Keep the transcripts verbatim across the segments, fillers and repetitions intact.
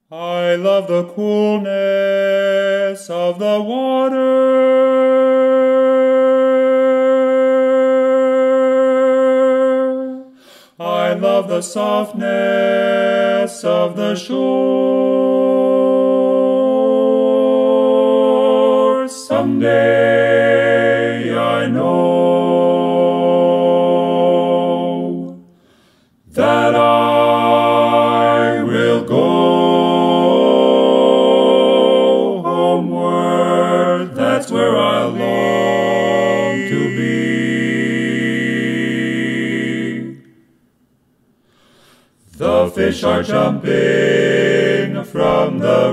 I love the coolness of the water. I love the softness of the shore. Someday I know that I will go homeward. That's where I long to be. The fish are jumping from the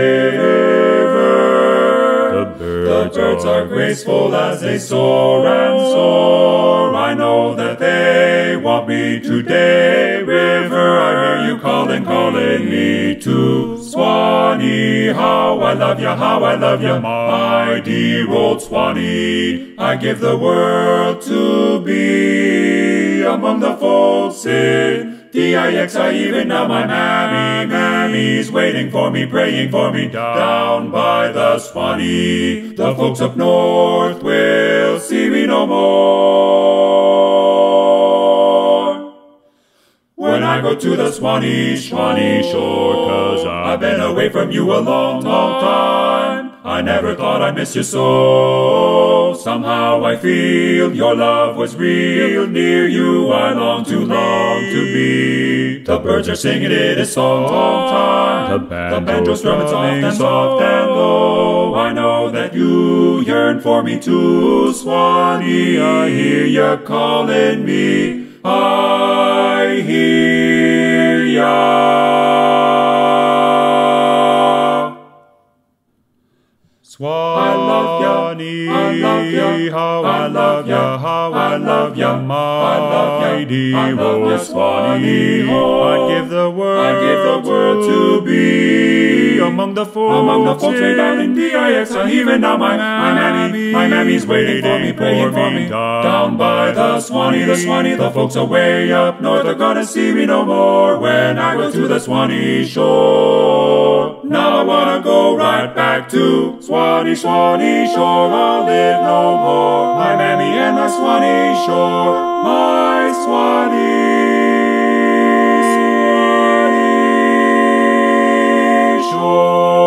river. The birds, the birds are graceful as they soar and soar. I know that they want me today. River, I hear you calling, calling me to Swanee. How I love ya, how I love ya, my dear old Swanee. I give the world to be among the folks in D I X I, even now my mammy, mammy's waiting for me, praying for me down by the Swanee. The folks up north will see me no more when I go to the Swanee, Swanee shore, 'cause I've been away from you a long, long time. I never thought I'd miss you so. Somehow I feel your love was real. Near you I long to, long to be. The birds are singing, it is song time. The, the banjo's strumming soft and soft and low. I know that you yearn for me too, Swanee. I hear you calling me. I hear ya. Swanee, I love ya, I love ya, how I love ya, how I love ya, my dear old Swanee. I'd give the world, I'd give the world to be among the folks, among the folks way down in D I X I. Even now my, my mammy, my mammy's waiting for me, praying for me down by the Swanee, the Swanee. The folks away up north are gonna see me no more when I go to the Swanee shore. Now I wanna go right back to Swanee, Swanee shore. I'll live no more. My mammy and my Swanee shore, my Swanee, Swanee shore.